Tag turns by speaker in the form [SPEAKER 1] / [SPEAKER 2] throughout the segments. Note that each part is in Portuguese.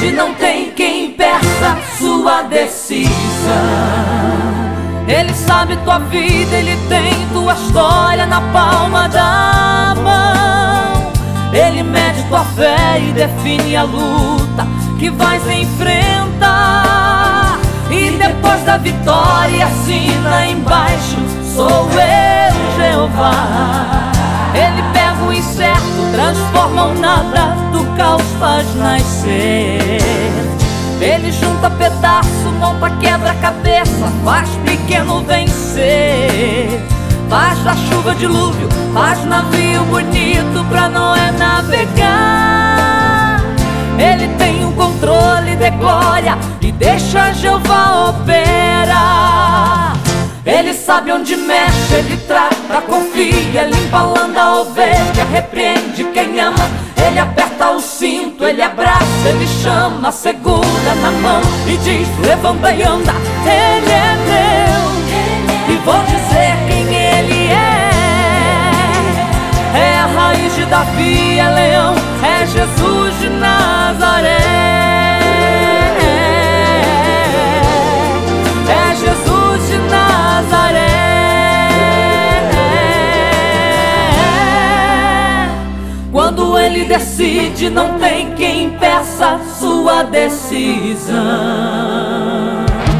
[SPEAKER 1] decide, não tem quem impeça sua decisão. Ele sabe tua vida, ele tem tua história na palma da mão. Ele mede tua fé e define a luta que vais enfrentar. E depois da vitória assina embaixo: sou eu, Jeová. Ele pega o incerto, transforma o nada, do caos faz nascer. Ele junta pedaço, monta quebra-cabeça, faz pequeno vencer. Faz da chuva dilúvio, faz navio bonito pra Noé navegar. Ele tem o controle de glória e deixa Jeová operar. Ele sabe onde mexe, ele trata, confia, limpa a lã da ovelha, repreende quem ama. Ele aperta o cinto, ele abraça, ele chama, segura na mão e diz: levanta e anda. Ele é Deus, e vou dizer quem ele é. É a raiz de Davi, é leão, é Jesus de Nazaré. É Jesus de Nazaré. Quando ele decide, não tem quem impeça sua decisão.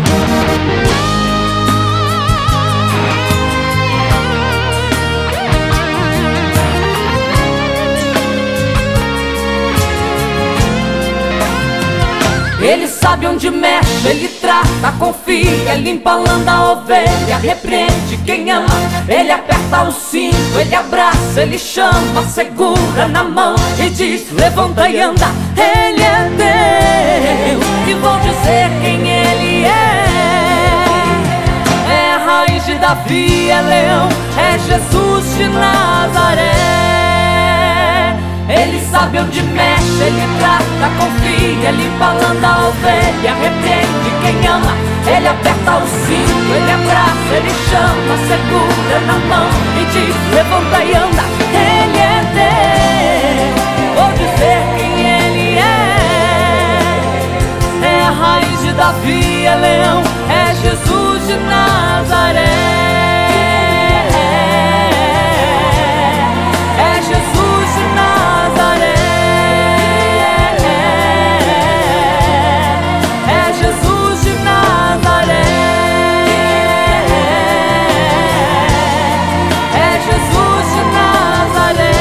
[SPEAKER 1] Ele sabe onde mexe, ele trata, confia, limpa a lã da ovelha, repreende quem ama. Ele aperta o cinto, ele abraça, ele chama, segura na mão e diz: levanta e anda. Ele é Deus, e vou dizer quem ele é. É a raiz de Davi, é leão, é Jesus de Nazaré. Ele sabe onde mexe, ele trata, confia, limpa a lã da ovelha, repreende quem ama. Ele aperta o cinto, ele abraça, ele chama, segura na mão e diz: levanta e anda. Ele é Deus, vou dizer quem ele é. É a raiz de Davi, é leão, é Jesus de Nazaré. É Jesus de Nazaré. É Jesus de Nazaré. É Jesus de Nazaré.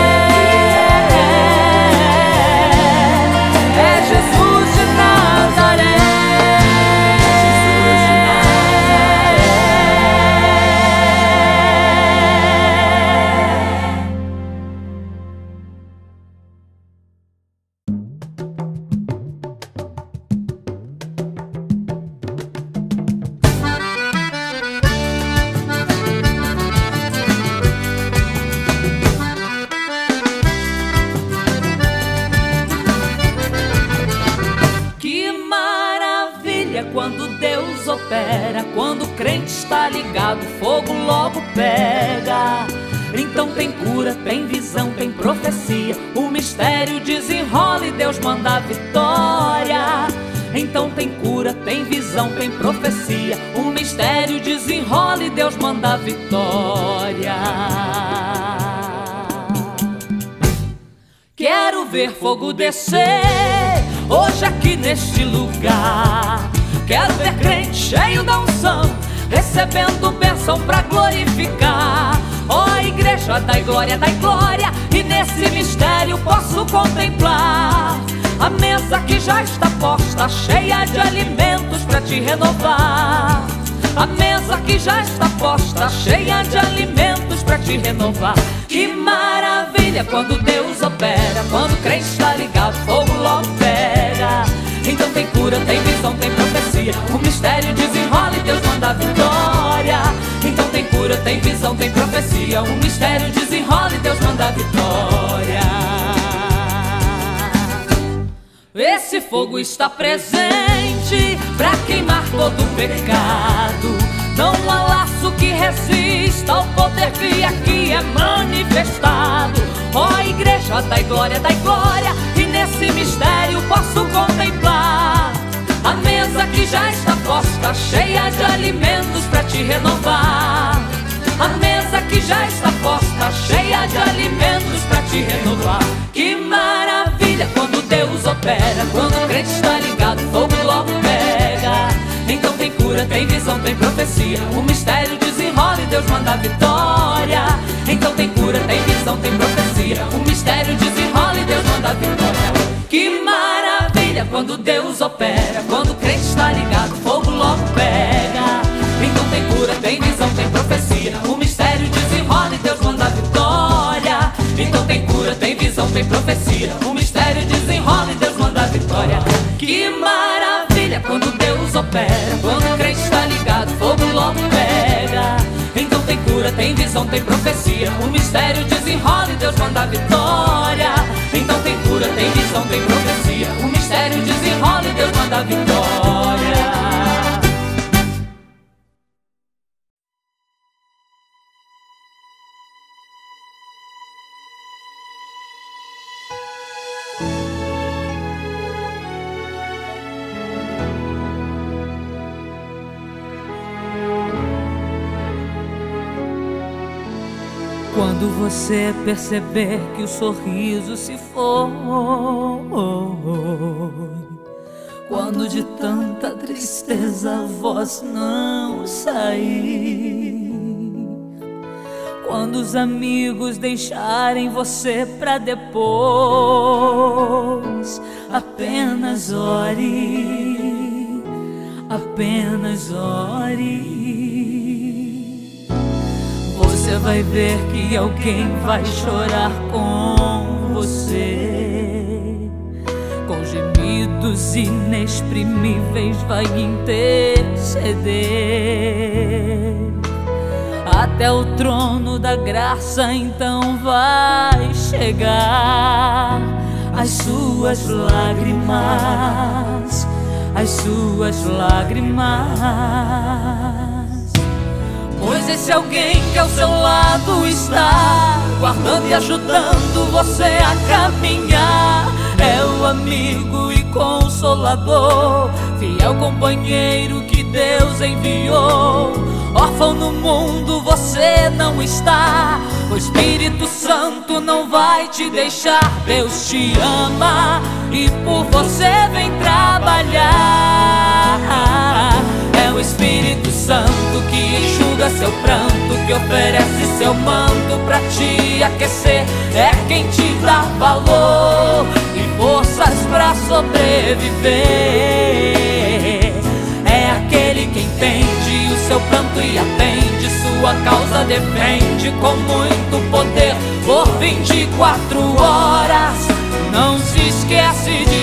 [SPEAKER 1] É Jesus de Nazaré. Que maravilha quando Deus opera, quando o crente está ligado, fogo logo pega. Então tem cura, tem visão, tem profecia, o mistério desenrola e Deus manda a vitória. Então tem cura, tem visão, tem profecia, o mistério desenrola e Deus manda a vitória. Quero ver fogo descer hoje aqui neste lugar. Quero ver crente cheio da unção, recebendo bênção pra glorificar. Ó igreja, dai glória, e nesse mistério posso contemplar a mesa que já está posta, cheia de alimentos pra te renovar. A mesa que já está posta, cheia de alimentos pra te renovar. Que maravilha quando Deus opera, quando o crente está ligado, fogo logo pega. Então tem cura, tem visão, tem profecia, o mistério desenrola e Deus manda a vitória. Então tem cura, tem visão, tem profecia, o mistério desenrola e Deus manda a vitória. Esse fogo está presente pra queimar todo o pecado. Não há laço que resista ao poder que aqui é manifestado. Ó igreja, dai glória, e nesse esse mistério posso contemplar. A mesa que já está posta, cheia de alimentos pra te renovar. A mesa que já está posta, cheia de alimentos pra te renovar. Que maravilha quando Deus opera, quando o crente está ligado, fogo logo pega. Então tem cura, tem visão, tem profecia, o mistério desenrola e Deus manda a vitória. Então tem cura, tem visão, tem profecia, o mistério desenrola e Deus manda a vitória. Que maravilha quando Deus opera, quando o crente está ligado, fogo logo pega. Então tem cura, tem visão, tem profecia, o mistério desenrola e Deus manda a vitória. Então tem cura, tem visão, tem profecia, o mistério desenrola e Deus manda a vitória. Que maravilha quando Deus opera, quando o crente está ligado, fogo logo pega. Então tem cura, tem visão, tem profecia, o mistério desenrola e Deus manda a vitória. Então tem cura, tem visão, tem profecia, o mistério desenrola e Deus manda a vitória. Quando você perceber que o sorriso se foi, quando de tanta tristeza a voz não sair, quando os amigos deixarem você pra depois, apenas ore, apenas ore. Você vai ver que alguém vai chorar com você, com gemidos inexprimíveis vai interceder. Até o trono da graça então vai chegar as suas lágrimas, as suas lágrimas. Pois esse alguém que ao seu lado está, guardando e ajudando você a caminhar, é o amigo e consolador, fiel companheiro que Deus enviou. Órfão no mundo você não está, o Espírito Santo não vai te deixar. Deus te ama e por você vem trabalhar. É o Espírito Santo que enxuga seu pranto, que oferece seu manto pra te aquecer. É quem te dá valor e forças pra sobreviver. É aquele que entende o seu pranto e atende, sua causa defende com muito poder. Por 24 horas não se esquece de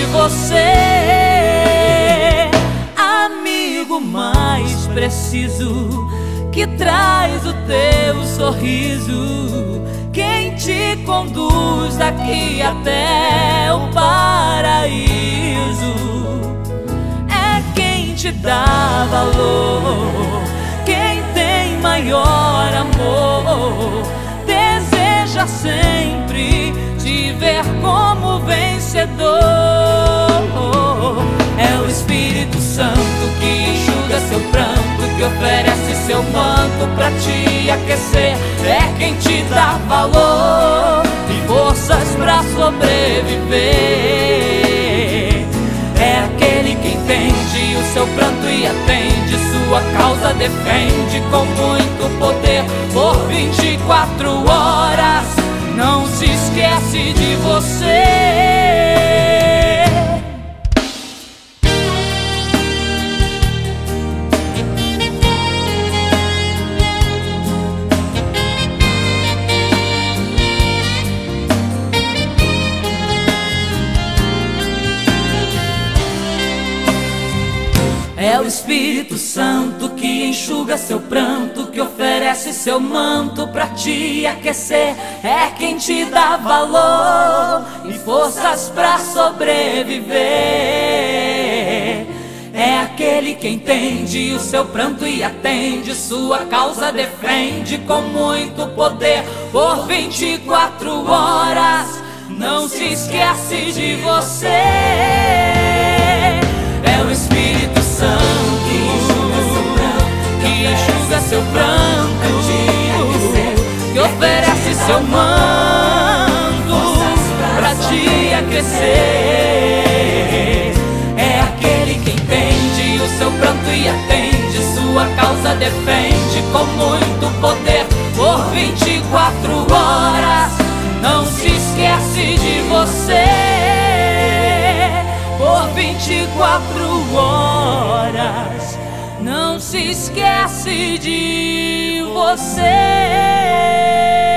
[SPEAKER 1] você. Amigo mais preciso, que traz o teu sorriso, quem te conduz daqui até o paraíso. É quem te dá valor, quem tem maior amor, deseja sempre te ver como vencedor. É o Espírito Santo que enxuga seu pranto, que oferece seu manto pra te aquecer. É quem te dá valor e forças pra sobreviver. É aquele que entende o seu pranto e atende, sua causa defende com muito poder. Por 24 horas não se esquece de você. É o Espírito Santo que enxuga seu pranto, que oferece seu manto pra te aquecer. É quem te dá valor e forças pra sobreviver. É aquele que entende o seu pranto e atende, sua causa defende com muito poder. Por 24 horas não não se esquece de você. É o Espírito Santo que enxuga seu pranto, que oferece seu manto pra te aquecer. É aquele que entende o seu pranto e atende, sua causa defende com muito poder. Por 24 horas não se esquece de você. Por 24 horas não se esquece de você.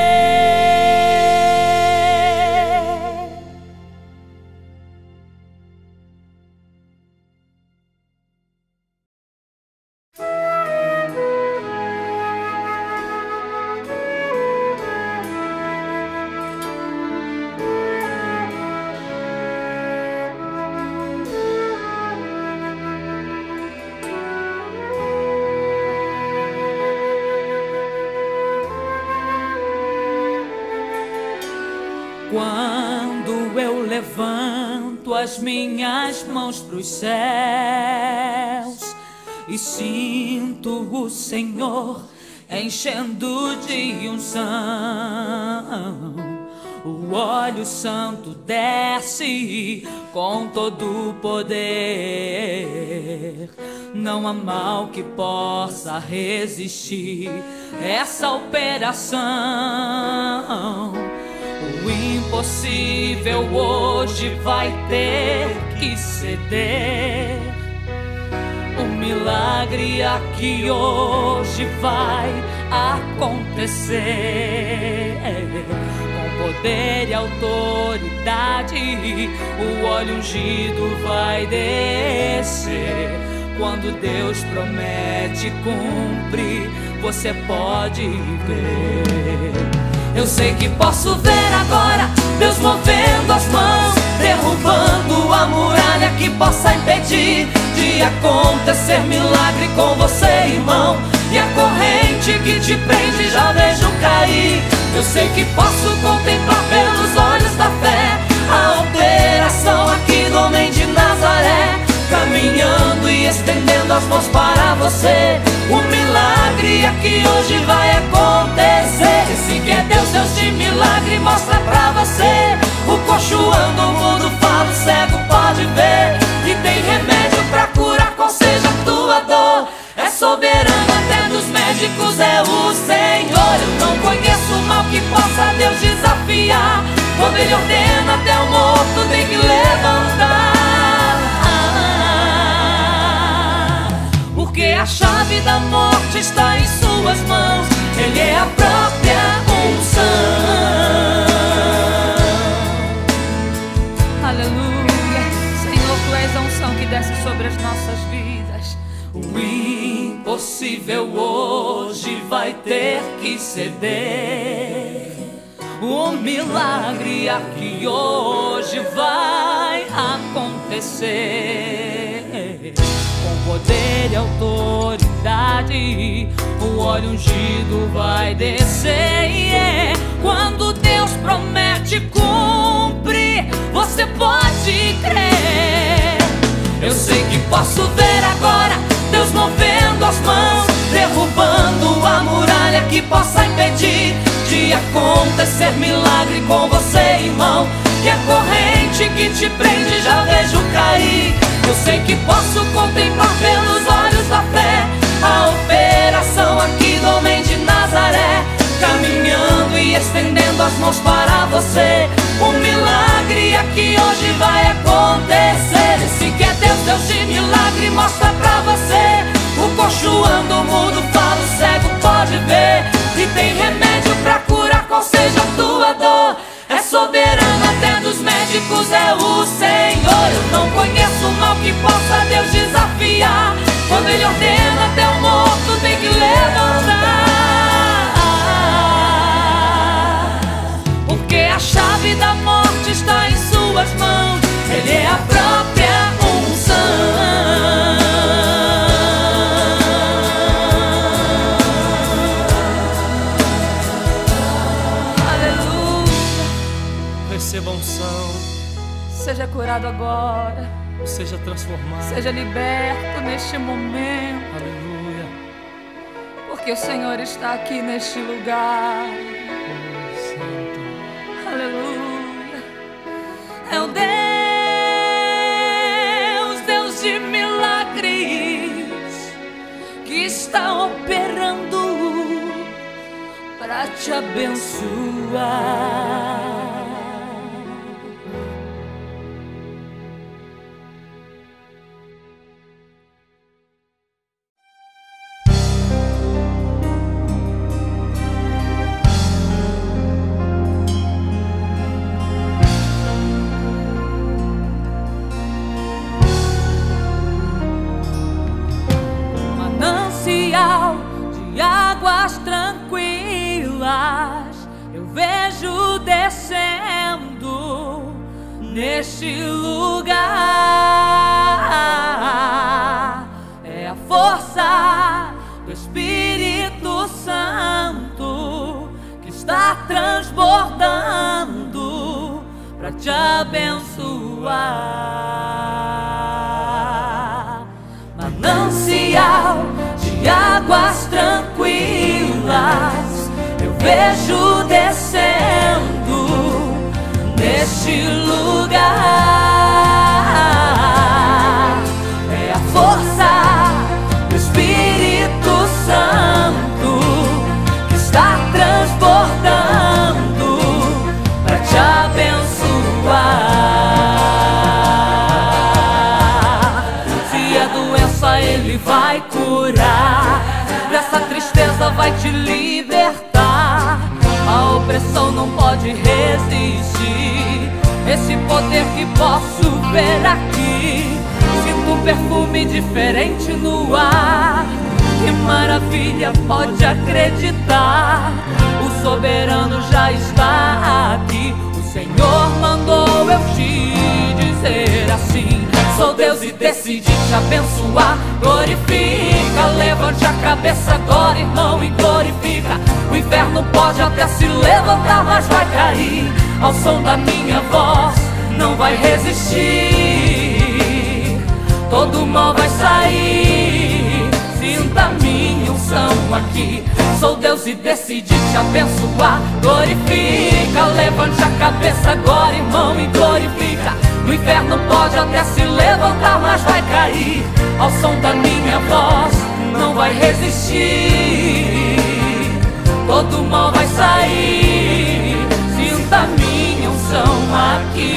[SPEAKER 1] Quando eu levanto as minhas mãos pros céus e sinto o Senhor enchendo de unção, o óleo santo desce com todo o poder. Não há mal que possa resistir essa operação. O impossível hoje vai ter que ceder. O milagre aqui hoje vai acontecer. Com poder e autoridade, o óleo ungido vai descer. Quando Deus promete, cumpre, você pode crer. Eu sei que posso ver agora Deus movendo as mãos, derrubando a muralha que possa impedir de acontecer milagre com você, irmão. E a corrente que te prende já vejo cair. Eu sei que posso contemplar pelos olhos da fé a operação aqui do homem de Nazaré, caminhando e estendendo as mãos para você. O milagre aqui hoje vai acontecer. Esse que é Deus de milagre, mostra pra você. O coxo anda, o mudo fala, o cego pode ver. E tem remédio pra curar qual seja a tua dor. É soberano até dos médicos, é o Senhor. Eu não conheço o mal que possa Deus desafiar. Quando Ele ordena, até o morto tem que levantar. Porque a chave da morte está em suas mãos. Ele é a própria unção. Aleluia. Senhor, Tu és a unção que desce sobre as nossas vidas. O impossível hoje vai ter que ceder. O milagre aqui hoje vai acontecer. Com poder e autoridade, o óleo ungido vai descer. Quando Deus promete, cumpre, você pode crer. Eu sei que posso ver agora Deus movendo as mãos, derrubando a muralha que possa impedir de acontecer milagre com você, irmão. E a corrente que te prende já vejo cair. Eu sei que posso contemplar pelos olhos da fé a operação aqui do homem de Nazaré, caminhando e estendendo as mãos para você. O milagre aqui hoje vai acontecer. Esse que é Deus de milagre, mostra pra você. O coxo anda, o mudo fala, o cego pode ver. E tem remédio pra curar qual seja a tua dor. É soberano até dos médicos, é o Senhor. Eu não conheço o mal que possa Deus desafiar. Quando Ele ordena, até o morto tem que levantar. Porque a chave da morte está em suas mãos. Ele é a própria unção.
[SPEAKER 2] receba a unção.
[SPEAKER 1] Seja curado agora.
[SPEAKER 2] Seja transformado.
[SPEAKER 1] Seja liberto neste momento.
[SPEAKER 2] Aleluia.
[SPEAKER 1] Porque o Senhor está aqui neste lugar.
[SPEAKER 2] Santo.
[SPEAKER 1] Aleluia. É o Deus de milagres, que está operando para te abençoar. De águas tranquilas eu vejo descendo neste lugar. É a força do Espírito Santo que está transbordando para te abençoar. Manancial de águas tranquilas eu vejo descendo neste lugar. É a força do Espírito Santo que está transbordando para te abençoar. Se a doença Ele vai curar, dessa tristeza vai te libertar. A opressão não pode resistir. Esse poder que posso ver aqui, sinto um perfume diferente no ar. Que maravilha, pode acreditar, o soberano já está aqui. O Senhor mandou eu te dizer assim: sou Deus e decidi te abençoar. Glorifica, levante a cabeça agora, irmão, e glorifica. O inferno pode até se levantar, mas vai cair ao som da minha voz. Não vai resistir, todo mal vai sair. Sinta minha unção aqui. Sou Deus e decidi te abençoar. Glorifica, levante a cabeça agora, irmão, e glorifica. O inferno pode até se levantar, mas vai cair ao som da minha voz. Não vai resistir, todo mal vai sair. Sinta minha unção aqui.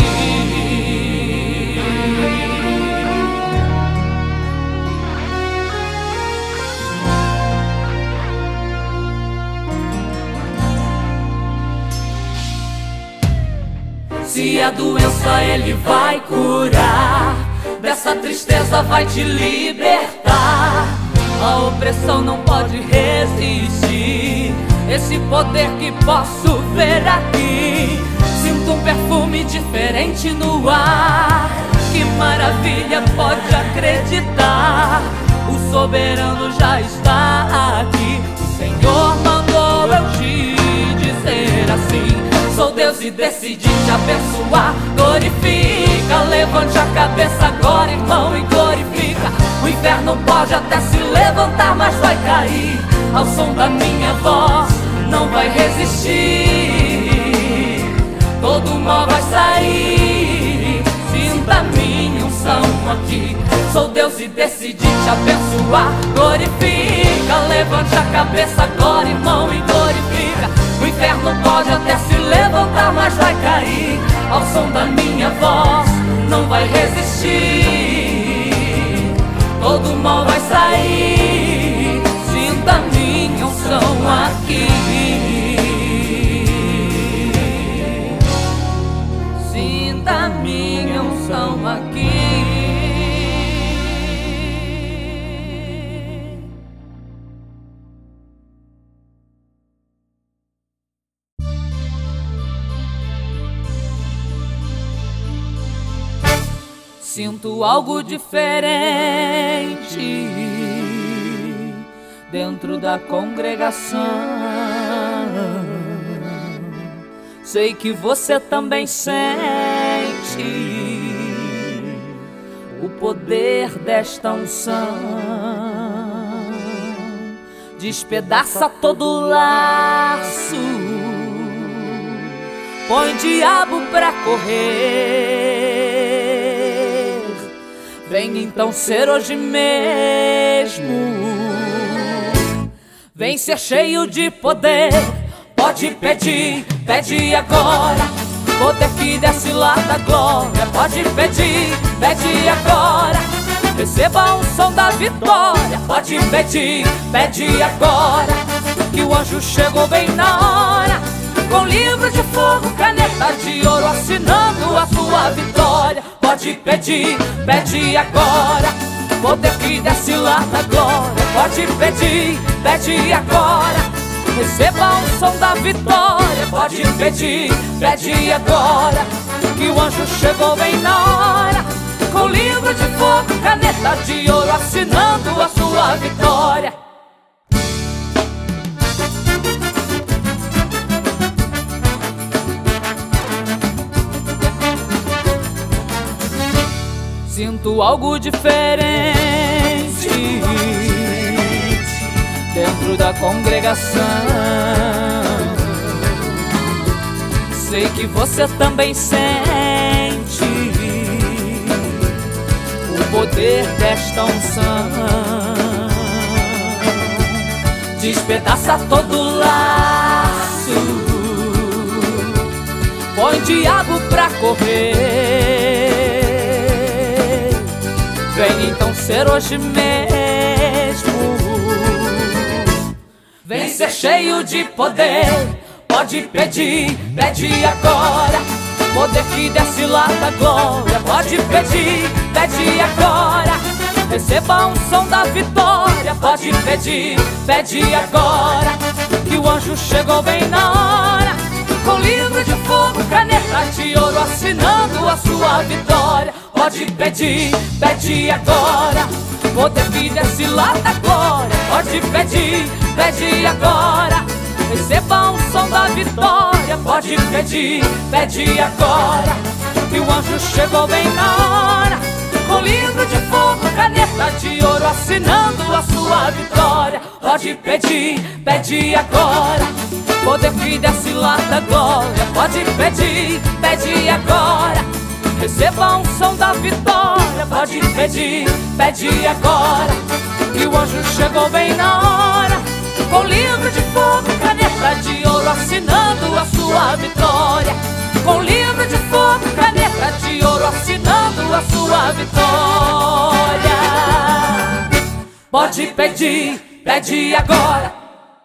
[SPEAKER 1] Se a doença Ele vai curar, dessa tristeza vai te libertar. A opressão não pode resistir. Esse poder que posso ver aqui, sinto um perfume diferente no ar. Que maravilha, pode acreditar, o soberano já está aqui. O Senhor mandou eu te dizer assim: sou Deus e decidi te abençoar. Glorifica, levante a cabeça agora, irmão, e glorifica. O inferno pode até se levantar, mas vai cair ao som da minha voz. Não vai resistir, todo mal vai sair. Sinta minha unção aqui. Sou Deus e decidi te abençoar. Glorifica, levante a cabeça agora, irmão, e glorifica. O inferno pode até se levantar, mas vai cair ao som da minha voz. Não vai resistir, todo mal vai sair. Sinta minha unção aqui. Sinta minha unção aqui. Sinto algo diferente dentro da congregação. Sei que você também sente o poder desta unção. Despedaça todo laço, põe diabo pra correr. Vem então ser hoje mesmo, vem ser cheio de poder. Pode pedir, pede agora, poder que desce lá da glória. Pode pedir, pede agora, receba um som da vitória. Pode pedir, pede agora, que o anjo chegou bem na hora, com livro de fogo, caneta de ouro, assinando a sua vitória. Pode pedir, pede agora, poder que desce lá da glória. Pode pedir, pede agora, receba um som da vitória. Pode pedir, pede agora, que o anjo chegou bem na hora, com livro de fogo, caneta de ouro, assinando a sua vitória. Sinto algo diferente dentro da congregação. Sei que você também sente o poder desta unção. Despedaça todo laço, põe diabo pra correr. Vem então ser hoje mesmo, vem ser cheio de poder. Pode pedir, pede agora, poder que desce lá da glória. Pode pedir, pede agora, receba um som da vitória. Pode pedir, pede agora, que o anjo chegou bem na hora, com livro de fogo, caneta de ouro, assinando a sua vitória. Pode pedir, pede agora, poder que desce lá da glória. Pode pedir, pede agora, receba um som da vitória. Pode pedir, pede agora, que o anjo chegou bem na hora, com livro de fogo, caneta de ouro, assinando a sua vitória. Pode pedir, pede agora, poder que desce lá da glória. Pode pedir, pede agora, receba um som da vitória. Pode pedir, pede agora, que o anjo chegou bem na hora, com livro de fogo, caneta de ouro, assinando a sua vitória. Com livro de fogo, caneta de ouro, assinando a sua vitória. Pode pedir, pede agora.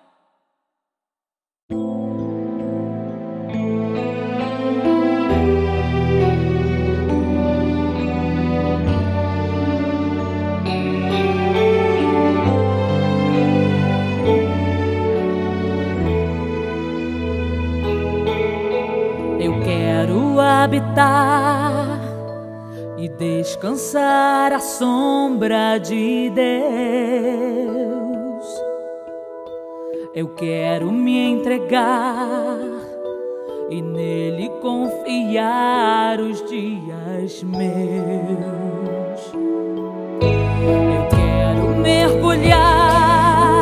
[SPEAKER 1] Habitar e descansar à sombra de Deus. Eu quero me entregar e nele confiar os dias meus. Eu quero mergulhar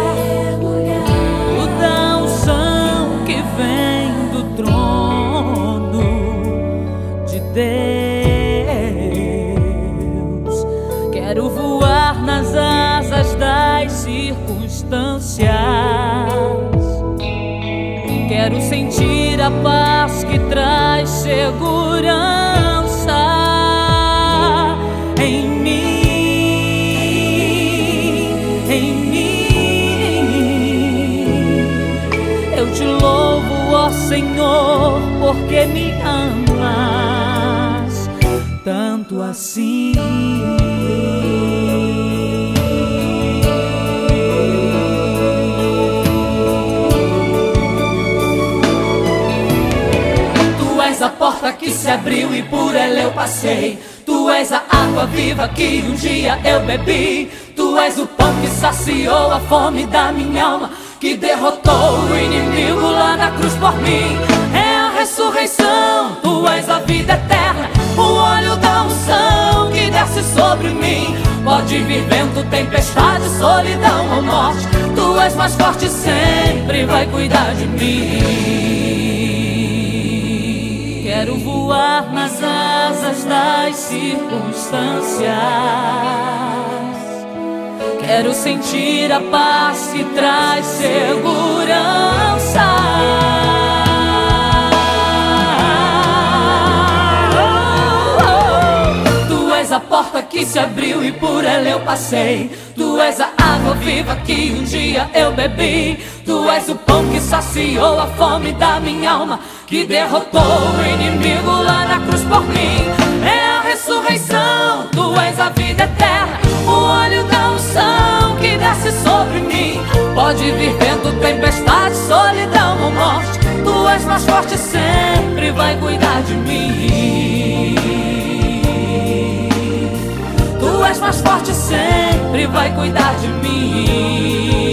[SPEAKER 1] da unção que vem do trono Deus. Quero voar nas asas das circunstâncias. Quero sentir a paz que traz segurança em mim, em mim. Eu te louvo, ó Senhor, porque me amas tanto assim. Tu és a porta que se abriu e por ela eu passei. Tu és a água viva que um dia eu bebi. Tu és o pão que saciou a fome da minha alma, que derrotou o inimigo lá na cruz por mim. É a ressurreição, Tu és a vida eterna, o óleo da unção que desce sobre mim. Pode vir vento, tempestade, solidão ou morte, Tu és mais forte, sempre vai cuidar de mim. Quero voar nas asas das circunstâncias, quero sentir a paz que traz segurança. Tu és a porta que se abriu e por ela eu passei. Tu és a água viva que um dia eu bebi. Tu és o pão que saciou a fome da minha alma, que derrotou o inimigo lá na cruz por mim. É a ressurreição, Tu és a vida eterna, o óleo da unção que desce sobre mim. Pode vir vento, tempestade, solidão ou morte, Tu és mais forte, sempre vai cuidar de mim. Tu és mais forte, sempre vai cuidar de mim.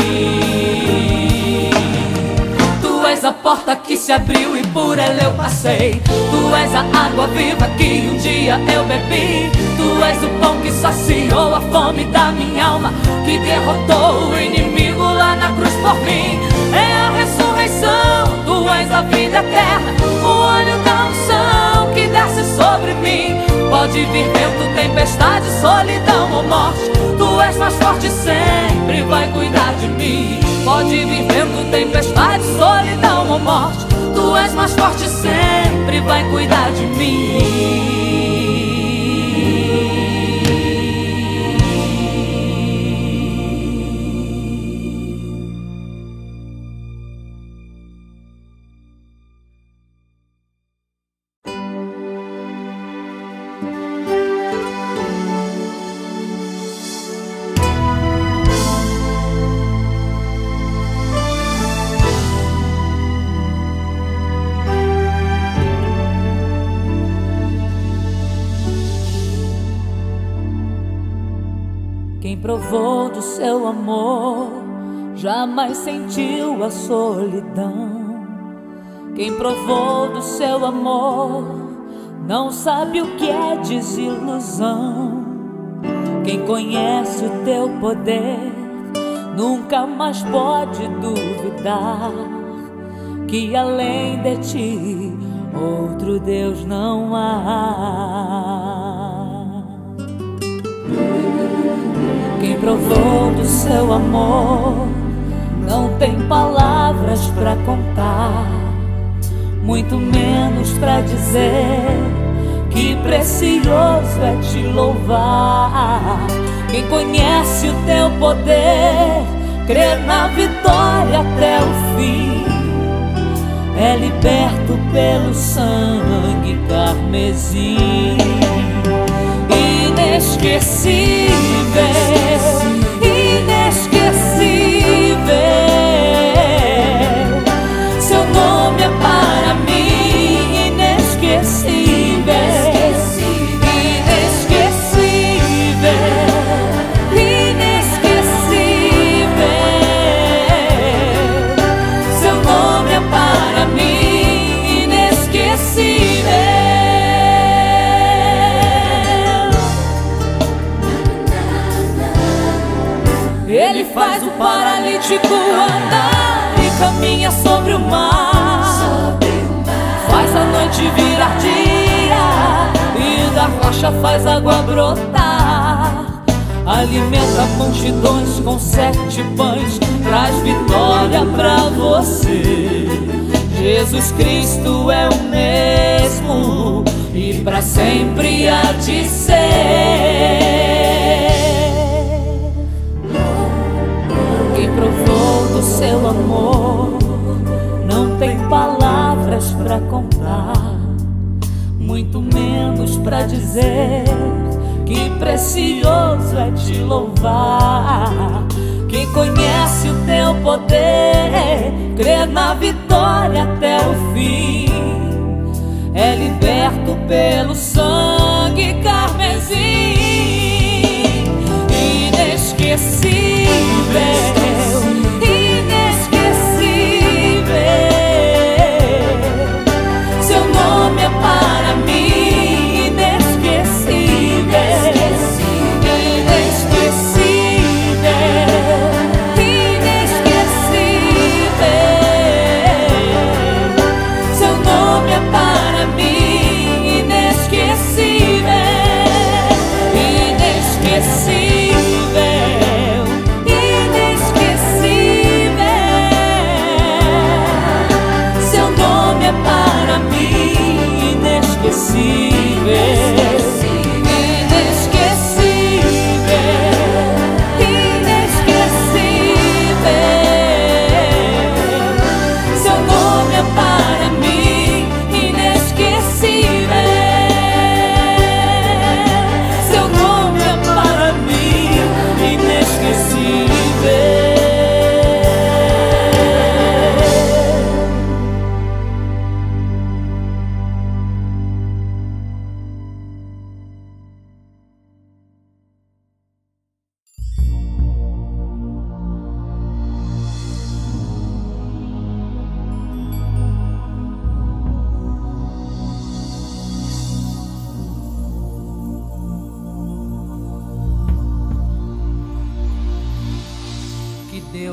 [SPEAKER 1] Tu és a porta que se abriu e por ela eu passei. Tu és a água viva que um dia eu bebi. Tu és o pão que saciou a fome da minha alma, que derrotou o inimigo lá na cruz por mim. É a ressurreição, Tu és a vida eterna, o óleo da unção que desce sobre mim. Pode vir vento, tempestade, solidão ou morte, Tu és mais forte, sempre vai cuidar de mim. Pode vir vento, tempestade, solidão ou morte, Tu és mais forte, sempre vai cuidar de mim. Quem provou do seu amor jamais sentiu a solidão. Quem provou do seu amor não sabe o que é desilusão. Quem conhece o teu poder nunca mais pode duvidar que além de ti outro Deus não há. Quem provou do seu amor não tem palavras pra contar, muito menos pra dizer que precioso é te louvar. Quem conhece o teu poder crê na vitória até o fim, é liberto pelo sangue carmesim. Inesquecível, inesquecível, seu nome é para mim inesquecível, inesquecível, inesquecível, seu nome é para mim inesquecível. Ele faz o paralítico andar e caminha sobre o mar, faz a noite virar dia e da rocha faz água brotar. Alimenta multidões com 7 pães, traz vitória pra você. Jesus Cristo é o mesmo e pra sempre há de ser. Quem provou do seu amor não tem palavras pra contar, muito menos pra dizer que precioso é te louvar. Quem conhece o teu poder crê na vitória até o fim, é liberto pelo sangue carmesim. Inesquecível, inesquecível,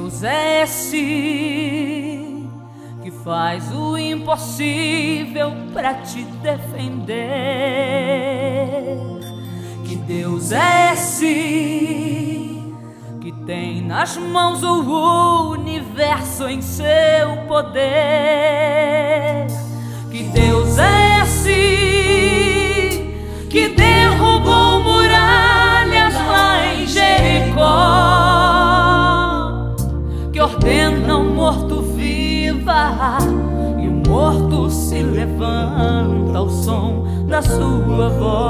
[SPEAKER 1] Deus é esse que faz o impossível pra te defender. Que Deus é esse que tem nas mãos o universo em seu poder. Que Deus é esse que derrubou muralhas lá em Jericó, que ordena o morto viva e o morto se levanta ao som da sua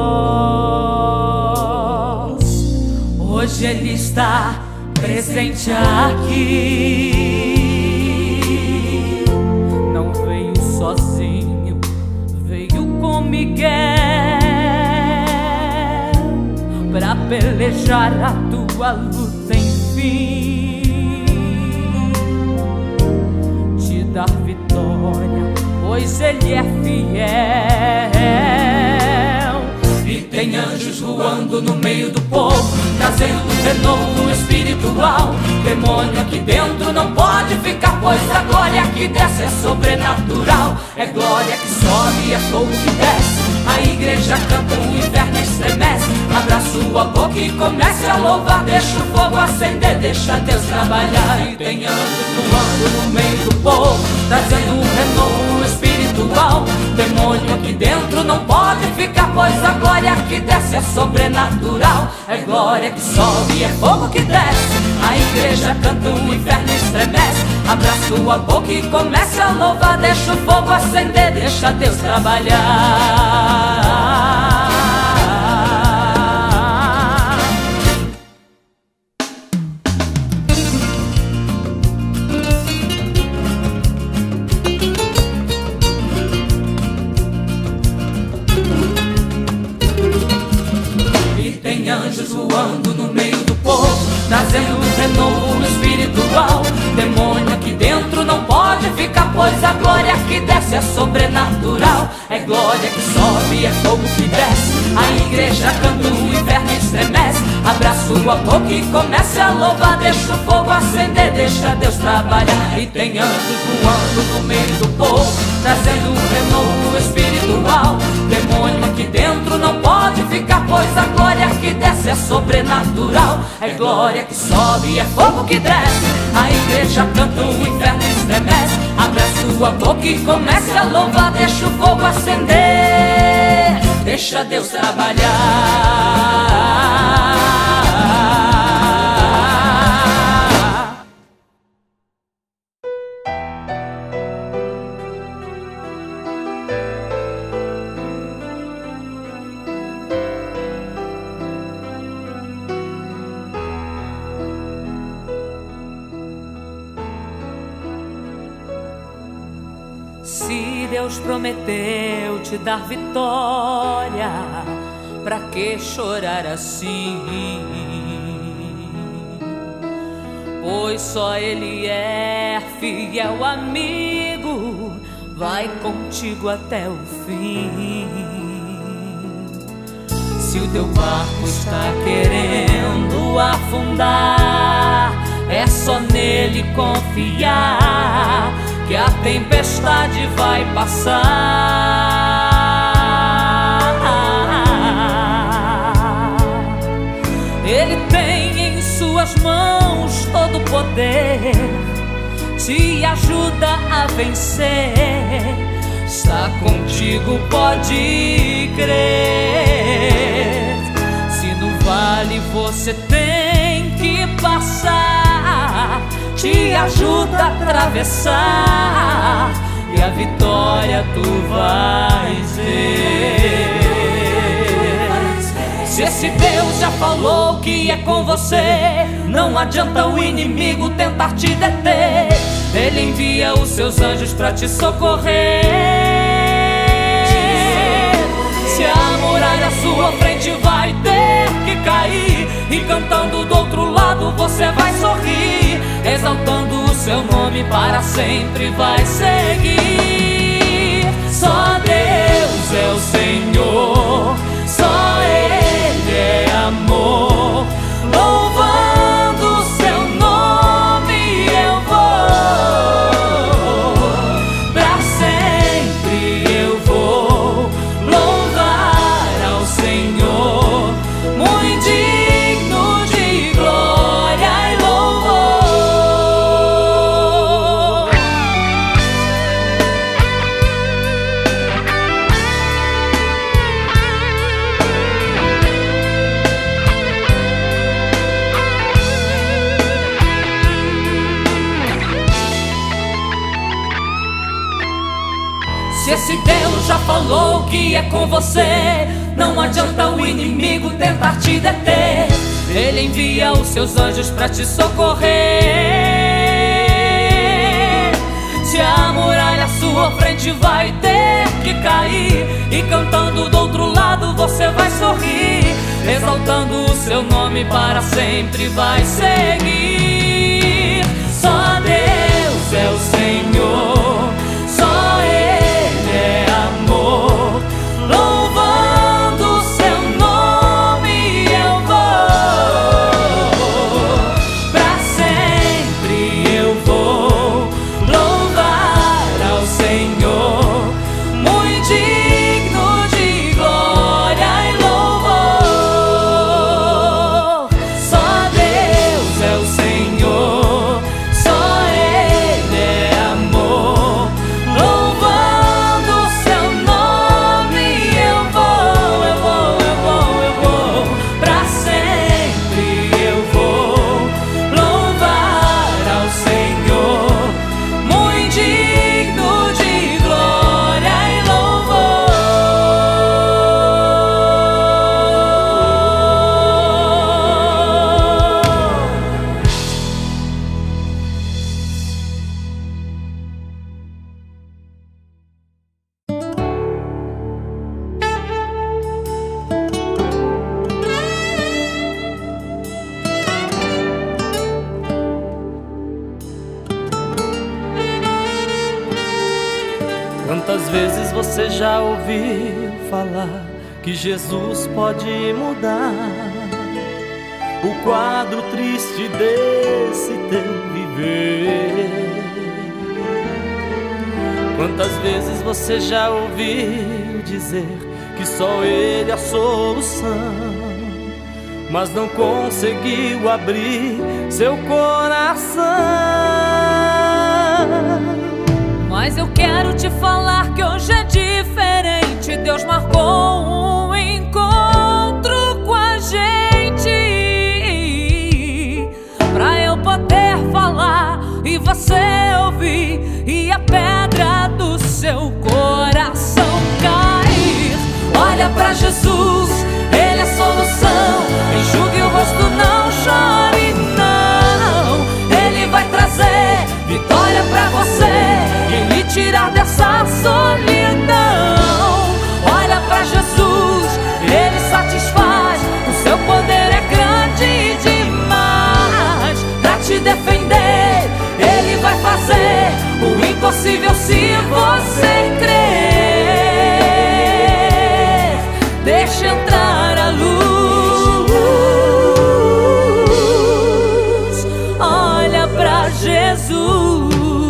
[SPEAKER 1] voz. Hoje Ele está presente aqui. Não veio sozinho, veio com Miguel pra pelejar a tua luta, enfim, te dar vitória, pois Ele é fiel. E tem anjos voando no meio do povo, trazendo renovo espiritual. Demônio aqui dentro não pode ficar, pois a glória que desce é sobrenatural. É glória que sobe, é fogo que desce. A igreja canta, o inferno estremece. Abra sua boca e comece a louvar. Deixa o fogo acender, deixa Deus trabalhar. E tem anjos voando no meio do povo, trazendo um renovo espiritual. Demônio aqui dentro não pode ficar, pois a glória que desce é sobrenatural. É glória que sobe, é fogo que desce. A igreja canta, o inferno estremece. Abra sua boca e comece a louvar. Deixa o fogo acender, deixa Deus trabalhar. Anjos voando no meio do povo, trazendo um renovo espiritual. Demônio aqui dentro não pode ficar, pois a glória que desce é sobrenatural. É glória que sobe, é fogo que desce. A igreja canta, o inferno estremece. Abra sua boca e comece a louvar. Deixa o fogo acender, deixa Deus trabalhar. E tem anjos voando no meio do povo, trazendo um renovo espiritual. Demônio aqui dentro não pode ficar, pois a glória que desce é sobrenatural. É glória que sobe, é fogo que desce. A igreja canta, o inferno estremece. Abra sua boca e comece a louvar. Deixa o fogo acender, deixa Deus trabalhar. Se Deus prometeu te dar vitória, pra que chorar assim? Pois só Ele é fiel amigo, vai contigo até o fim. Se o teu barco está querendo afundar, é só nele confiar, que a tempestade vai passar. Ele tem em suas mãos todo o poder, te ajuda a vencer. Está contigo, pode crer. Se no vale você tem que passar, te ajuda a atravessar, e a vitória tu vais ver. Se esse Deus já falou que é com você, não adianta o inimigo tentar te deter. Ele envia os seus anjos pra te socorrer. Se a muralha à sua frente vai ter que cair, e cantando do outro lado você vai sorrir, exaltando o seu nome para sempre vai seguir. Só Deus é o Senhor, só Ele é amor, louvando o seu nome já falou que é com você. Não adianta o inimigo tentar te deter. Ele envia os seus anjos pra te socorrer. Se a muralha à sua frente vai ter que cair, e cantando do outro lado você vai sorrir, exaltando o seu nome para sempre vai seguir. Só Deus é o Senhor, só Ele é amor. Louvando o seu nome eu vou, pra sempre eu vou louvar ao Senhor, muito digno de glória e louvor. Só Deus é o Senhor, só Ele é amor. Louvando o seu nome eu vou, pra sempre eu vou louvar ao Senhor, muito digno de glória e louvor.
[SPEAKER 2] Quantas vezes você já ouviu falar que Jesus pode mudar o quadro triste desse teu viver? Quantas vezes você já ouviu dizer que só Ele é a solução, mas não conseguiu abrir seu coração?
[SPEAKER 1] Mas eu quero te falar que hoje é diferente. Deus marcou um encontro com a gente, pra eu poder falar e você ouvir, e a pedra do seu coração cair. Olha pra Jesus, Ele é a solução. Enxugue o rosto, não chore não. Ele vai trazer vitória pra você e lhe tirar dessa solidão. Olha pra Jesus, Ele satisfaz. O seu poder é grande demais pra te defender. Ele vai fazer o impossível se você crer. Deixa entrar a luz. Olha pra Jesus.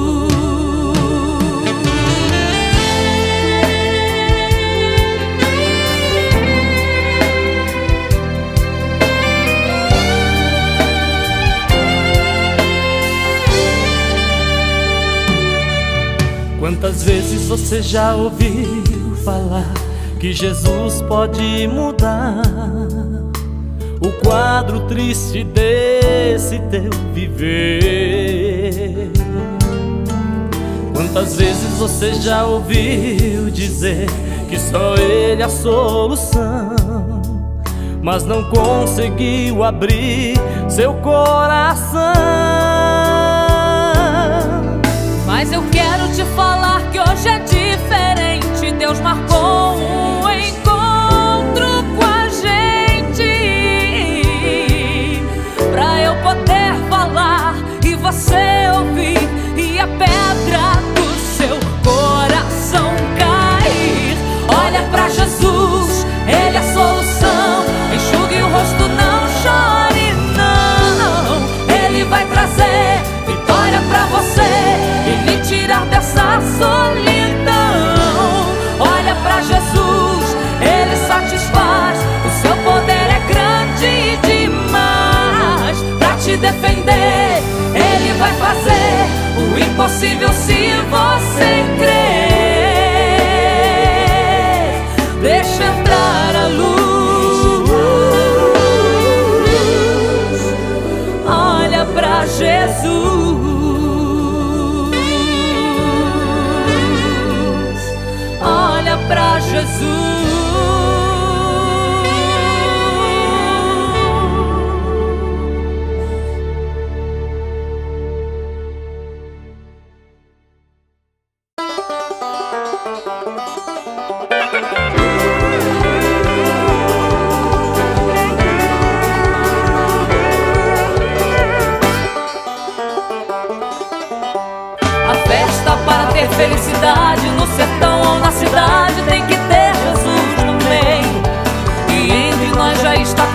[SPEAKER 2] Quantas vezes você já ouviu falar que Jesus pode mudar o quadro triste desse teu viver? Quantas vezes você já ouviu dizer que só Ele é a solução, mas não conseguiu abrir seu coração?
[SPEAKER 1] Mas eu quero te falar que hoje é diferente. Deus marcou um encontro com a gente, pra eu poder falar e você ouvir, e a pedra do seu coração cair. Olha pra Jesus, Ele é a solução. Enxugue o rosto, não chore não. Ele vai trazer vitória pra você e lhe tirar dessa solidão. Olha pra Jesus,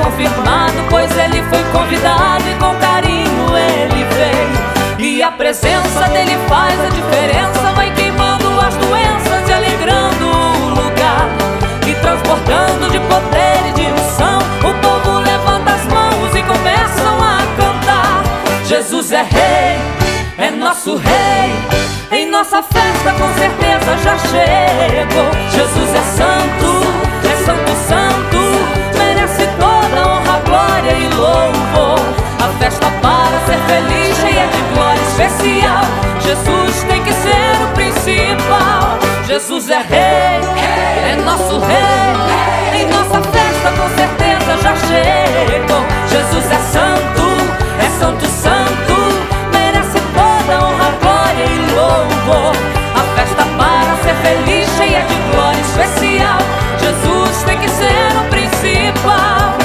[SPEAKER 1] confirmado, pois ele foi convidado e com carinho ele veio. E a presença dele faz a diferença, vai queimando as doenças e alegrando o lugar. E transportando de poder e de unção, o povo levanta as mãos e começam a cantar. Jesus é rei, é nosso rei, em nossa festa com certeza já chegou. Jesus é santo, santo, merece toda honra, glória e louvor. A festa para ser feliz, cheia de glória especial, Jesus tem que ser o principal. Jesus é rei, é nosso rei, em nossa festa com certeza já chegou. Jesus é santo, santo, merece toda honra, glória e louvor. A festa para ser feliz, cheia de glória especial, Jesus tem que ser o principal.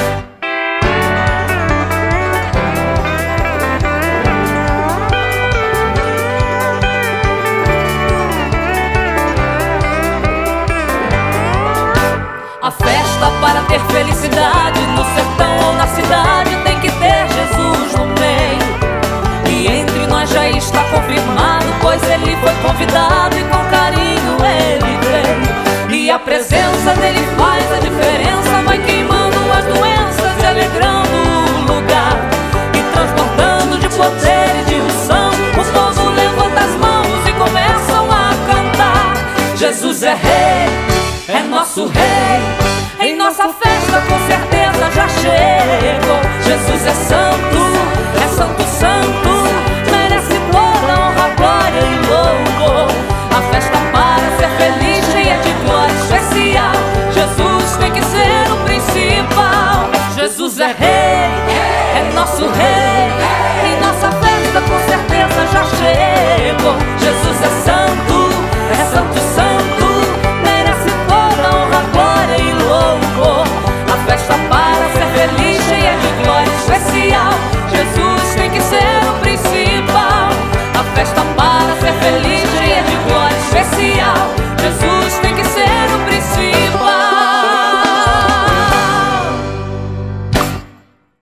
[SPEAKER 1] A festa para ter felicidade, no sertão ou na cidade, tem que ter Jesus no meio. E entre nós já está confirmado, pois ele foi convidado e com carinho ele veio. E a presença dele faz a diferença, vai queimando as doenças e alegrando o lugar. E transportando de poder e de unção, o povo levanta as mãos e começam a cantar. Jesus é rei, é nosso rei, em nossa festa com certeza já chegou. Jesus é santo,